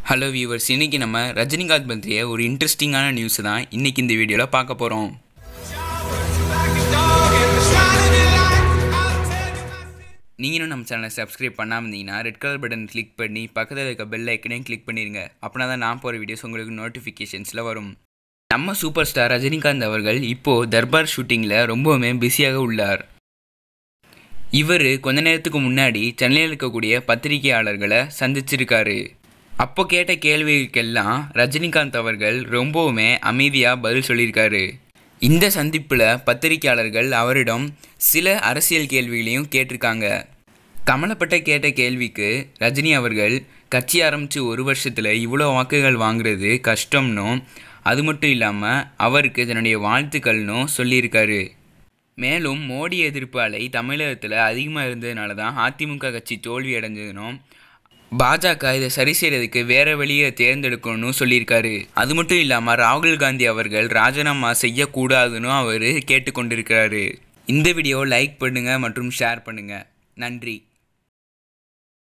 Hello viewers, இன்றைக்கி நம்ம ரஜினிகாந்த் பற்றிய ஒரு இன்ட்ரெஸ்டிங்கான நியூஸ் தான் இன்றைக்கி இந்த வீடியோவில் பார்க்க போகிறோம். நீங்களும் நம்ம சேனலை சப்ஸ்கிரைப் பண்ணாமல் இருந்தீங்கன்னா ரெட் கலர் பட்டன் கிளிக் பண்ணி பக்கத்தில் இருக்க பெல் ஐக்கனையும் கிளிக் பண்ணிடுங்க. அப்படின்னா தான் நான் போகிற வீடியோஸ் உங்களுக்கு நோட்டிஃபிகேஷன்ஸில் வரும். நம்ம சூப்பர் ஸ்டார் ரஜினிகாந்த் அவர்கள் இப்போது தர்பார் ஷூட்டிங்கில் ரொம்பவுமே பிஸியாக உள்ளார். இவர் கொஞ்ச நேரத்துக்கு முன்னாடி சென்னையில் இருக்கக்கூடிய பத்திரிகையாளர்களை சந்திச்சிருக்காரு. அப்போ கேட்ட கேள்விகளுக்கெல்லாம் ரஜினிகாந்த் அவர்கள் ரொம்பவுமே அமைதியாக பதில் சொல்லியிருக்காரு. இந்த சந்திப்பில் பத்திரிகையாளர்கள் அவரிடம் சில அரசியல் கேள்விகளையும் கேட்டிருக்காங்க. கமலப்பட்ட கேட்ட கேள்விக்கு ரஜினி அவர்கள் கட்சி ஆரம்பித்து 1 வருஷத்தில் இவ்வளோ வாக்குகள் வாங்குறது கஷ்டம்னும், அது மட்டும் இல்லாமல் அவருக்கு தன்னுடைய வாழ்த்துக்கள்னும் சொல்லியிருக்காரு. மேலும் மோடி எதிர்ப்பு அலை தமிழகத்தில் அதிகமாக இருந்ததுனால தான் அதிமுக கட்சி தோல்வி அடைஞ்சதுனும், பாஜக இதை சரி செய்கிறதுக்கு வேறு வழியை தேர்ந்தெடுக்கணும்னு சொல்லியிருக்காரு. அது மட்டும் இல்லாமல் ராகுல் காந்தி அவர்கள் ராஜினாமா செய்யக்கூடாதுன்னு அவர் கேட்டுக்கொண்டிருக்கிறாரு. இந்த வீடியோவை லைக் பண்ணுங்கள் மற்றும் ஷேர் பண்ணுங்கள். நன்றி.